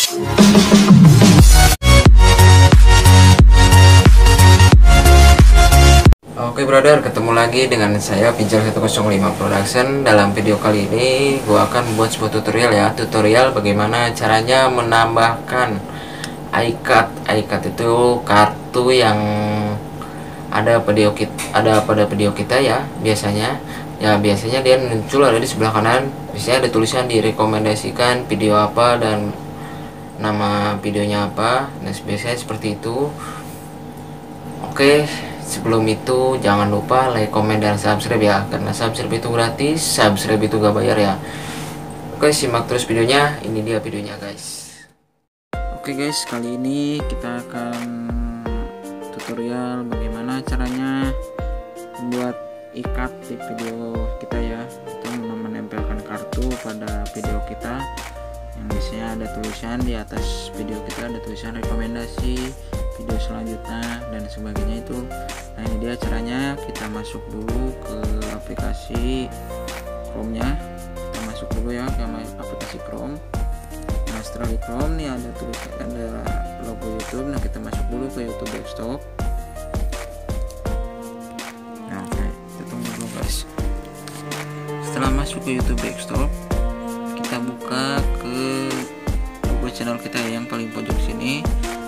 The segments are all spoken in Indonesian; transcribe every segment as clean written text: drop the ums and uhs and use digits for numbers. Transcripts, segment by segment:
Oke brother, ketemu lagi dengan saya Pinjal 105 Production. Dalam video kali ini gua akan buat sebuah tutorial ya. Tutorial bagaimana caranya menambahkan iCard. iCard itu kartu yang ada pada video kita ya. Biasanya dia muncul ada di sebelah kanan. Biasanya ada tulisan direkomendasikan video apa dan nama videonya apa. Nah, biasanya seperti itu. Oke, sebelum itu jangan lupa like, komen, dan subscribe ya, karena subscribe itu gratis, subscribe itu gak bayar ya. Oke, simak terus videonya. Ini dia videonya guys. Oke guys, kali ini kita akan tutorial bagaimana caranya membuat ikat di video kita ya. Itu menempelkan kartu pada video kita yang biasanya ada tulisan di atas video kita, ada tulisan rekomendasi video selanjutnya dan sebagainya itu. Nah, ini dia caranya. Kita masuk dulu ke aplikasi Chrome-nya. Kita masuk dulu ya ke aplikasi Chrome. Nah, setelah di Chrome nih ada logo YouTube. Nah, kita masuk dulu ke YouTube Desktop. Nah, oke, kita tunggu dulu guys. Setelah masuk ke YouTube Desktop, kita buka ke logo channel kita yang paling pojok sini.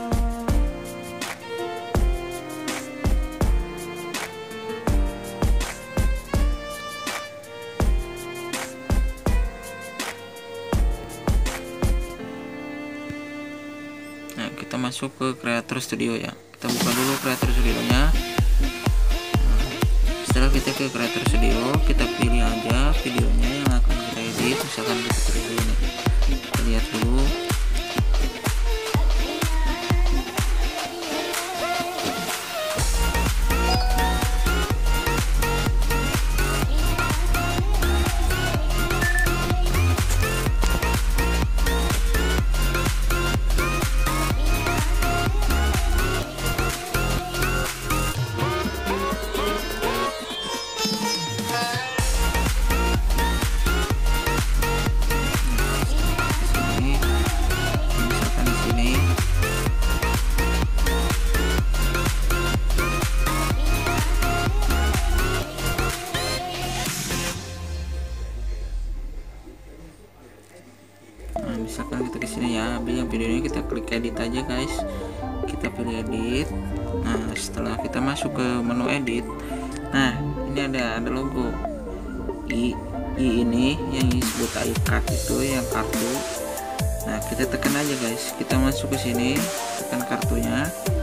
Nah, kita masuk ke Creator Studio ya. Kita buka dulu Creator Studio-nya. Setelah kita ke Creator Studio, kita pilih aja videonya yang akan kita edit. Misalkan kita pilih ini, kita lihat dulu. Misalkan kita ke sini ya, ambil yang videonya, kita klik edit aja guys. Kita pilih edit. Nah, setelah kita masuk ke menu edit, nah ini ada logo i ini yang disebut iCard itu yang kartu. Nah, kita tekan aja guys. Kita masuk ke sini, tekan kartunya.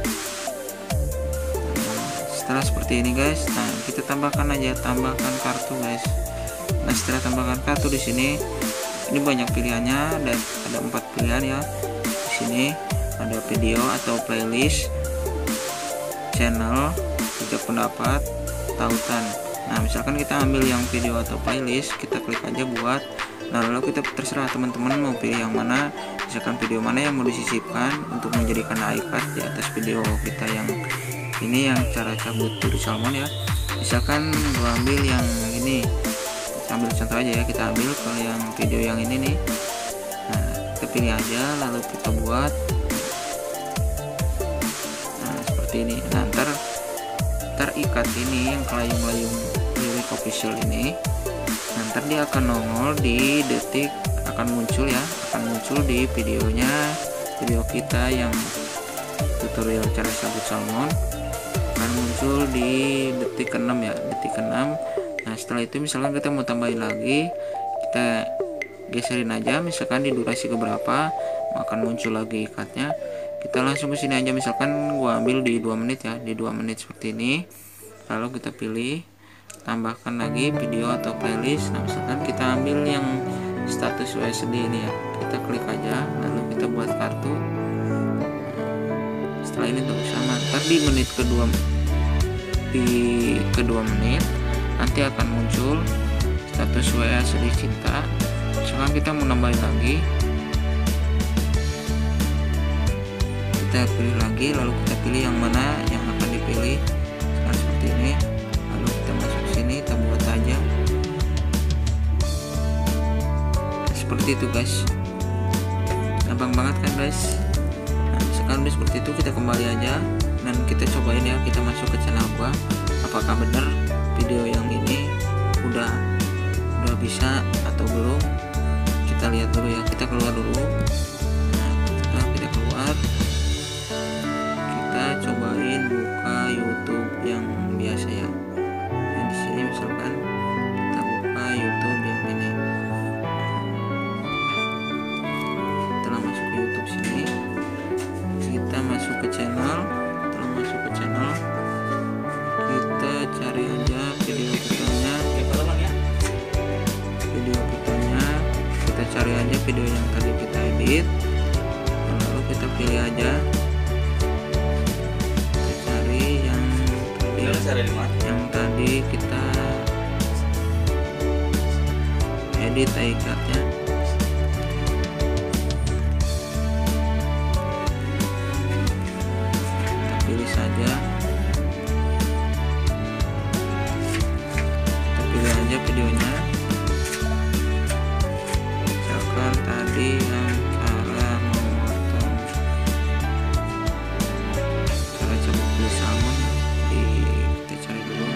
Nah, setelah seperti ini guys, nah kita tambahkan kartu guys. Nah, setelah tambahkan kartu di sini, ini banyak pilihannya, ada 4 pilihan ya. Di sini ada video atau playlist, channel, jejak pendapat, tautan. Nah, misalkan kita ambil yang video atau playlist, kita klik aja buat. Nah, lalu kita terserah teman-teman mau pilih yang mana. Misalkan video mana yang mau disisipkan untuk menjadikan iCard di atas video kita yang ini, yang cara cabut dari salmon ya. Misalkan gua ambil yang ini, ambil contoh aja ya, kita ambil ke yang video yang ini nih. Nah, kita pilih aja lalu kita buat. Nah, seperti ini. Nah, ntar ikat ini yang kelayung-layung Lyric Official ini, ntar dia akan nongol di detik, akan muncul di videonya, video kita yang tutorial cara sabut salmon, akan muncul di detik ke-6 ya, detik ke-6. Nah, setelah itu misalkan kita mau tambahin lagi, kita geserin aja, misalkan di durasi keberapa akan muncul lagi ikatnya. Kita langsung ke sini aja, misalkan gua ambil di 2 menit ya, di 2 menit seperti ini. Lalu kita pilih tambahkan lagi video atau playlist. Nah, misalkan kita ambil yang status WSD ini ya, kita klik aja lalu kita buat kartu. Setelah ini tuh sama, ntar di menit kedua menit nanti akan muncul status WA sedih cinta. Misalkan kita mau nambahin lagi, kita pilih lagi, lalu kita pilih yang mana yang akan dipilih. Sekarang seperti ini, lalu kita masuk sini, kita buat aja seperti itu guys. Nah, gampang banget kan guys. Nah, misalkan udah seperti itu, kita kembali aja dan kita cobain ya, kita masuk ke channel gua, apakah bener video yang ini udah bisa atau belum. Kita lihat dulu ya, kita keluar dulu. Nah, setelah kita keluar, kita cobain buka YouTube yang biasa ya. Nah, di sini misalkan kita buka YouTube yang ini. Setelah masuk ke YouTube sini, kita masuk ke channel. Setelah masuk ke channel, kita cari aja video kitanya. Kita cari aja video yang tadi kita edit, lalu kita pilih aja, kita cari yang tadi kita edit ikatnya. Kita pilih saja, kita pilih aja videonya. Tadi yang cara memotong, cara cabut kulit salmon, kita cari dulu.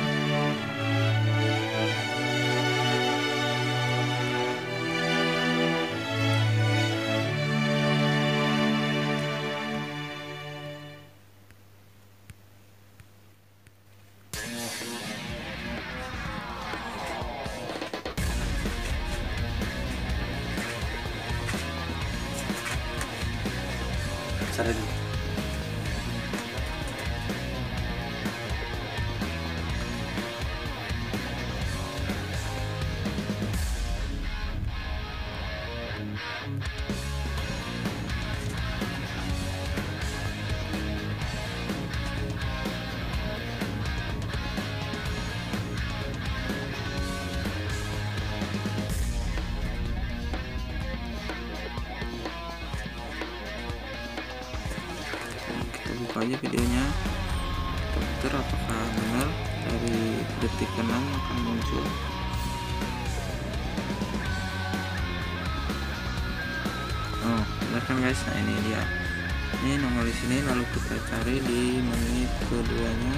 Cari dulu. Buka aja videonya, filter apakah benar dari detik ke-6 akan muncul. Oh, benar kan guys? Nah, ini dia. Ini nongol di sini, lalu kita cari di menit keduanya.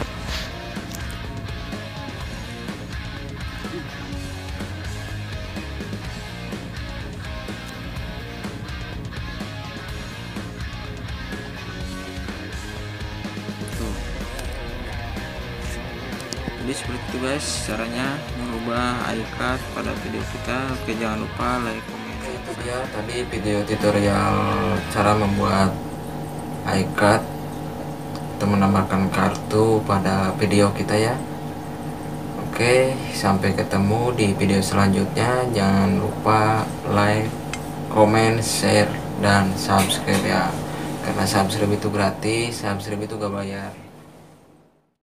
Jadi seperti itu guys caranya merubah iCard pada video kita. Oke, jangan lupa like, komen. Itu dia tadi video tutorial cara membuat iCard atau menambahkan kartu pada video kita ya. Oke, sampai ketemu di video selanjutnya. Jangan lupa like, komen, share, dan subscribe ya, karena subscribe itu gratis, subscribe itu gak bayar.